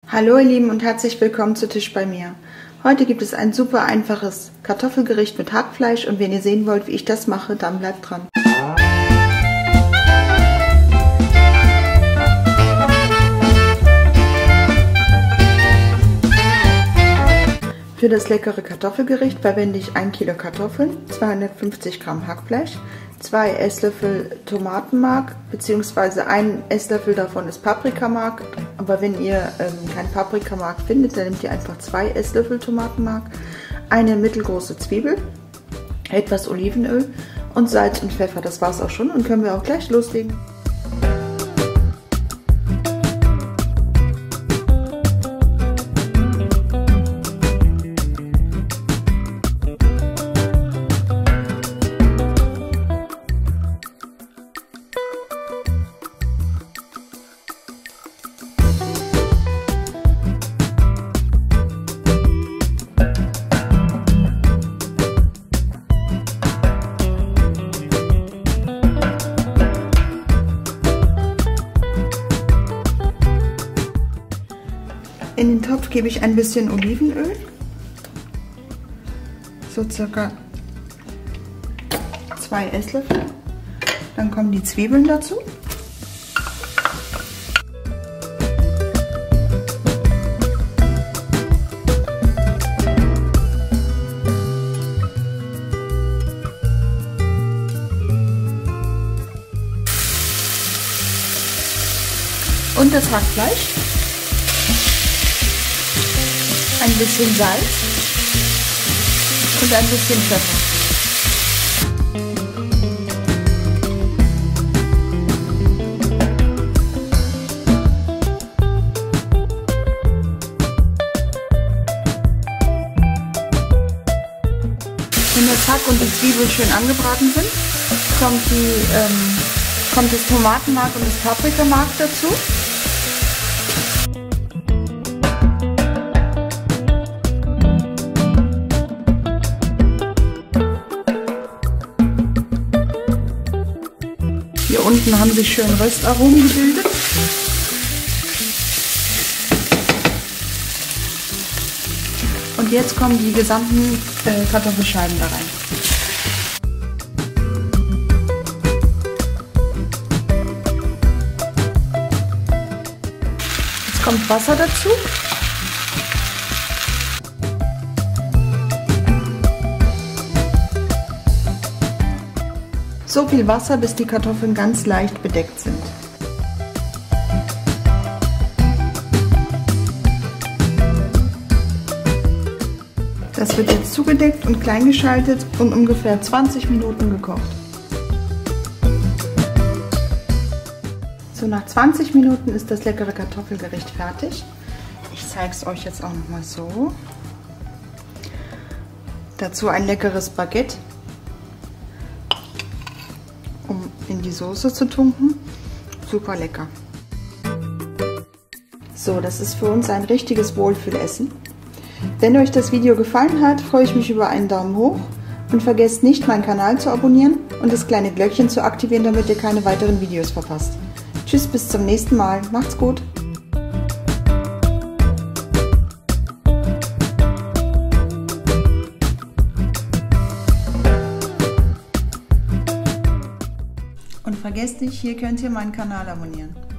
Hallo ihr Lieben und herzlich willkommen zu Tisch bei mir. Heute gibt es ein super einfaches Kartoffelgericht mit Hackfleisch und wenn ihr sehen wollt, wie ich das mache, dann bleibt dran. Für das leckere Kartoffelgericht verwende ich 1 Kilo Kartoffeln, 250 Gramm Hackfleisch, 2 Esslöffel Tomatenmark bzw. 1 Esslöffel davon ist Paprikamark, aber wenn ihr kein Paprikamark findet, dann nehmt ihr einfach 2 Esslöffel Tomatenmark, eine mittelgroße Zwiebel, etwas Olivenöl und Salz und Pfeffer. Das war's auch schon und können wir auch gleich loslegen. In den Topf gebe ich ein bisschen Olivenöl, so circa 2 Esslöffel. Dann kommen die Zwiebeln dazu. Und das Hackfleisch. Ein bisschen Salz und ein bisschen Pfeffer. Wenn das Hack und die Zwiebel schön angebraten sind, kommt das Tomatenmark und das Paprikamark dazu. Hier unten haben sich schön Röstaromen gebildet. Und jetzt kommen die gesamten Kartoffelscheiben da rein. Jetzt kommt Wasser dazu. So viel Wasser, bis die Kartoffeln ganz leicht bedeckt sind. Das wird jetzt zugedeckt und klein geschaltet und ungefähr 20 Minuten gekocht. So, nach 20 Minuten ist das leckere Kartoffelgericht fertig. Ich zeige es euch jetzt auch noch mal so. Dazu ein leckeres Baguette, um in die Soße zu tunken. Super lecker. So, das ist für uns ein richtiges Wohlfühlessen. Wenn euch das Video gefallen hat, freue ich mich über einen Daumen hoch und vergesst nicht, meinen Kanal zu abonnieren und das kleine Glöckchen zu aktivieren, damit ihr keine weiteren Videos verpasst. Tschüss, bis zum nächsten Mal. Macht's gut! Und vergesst nicht, hier könnt ihr meinen Kanal abonnieren.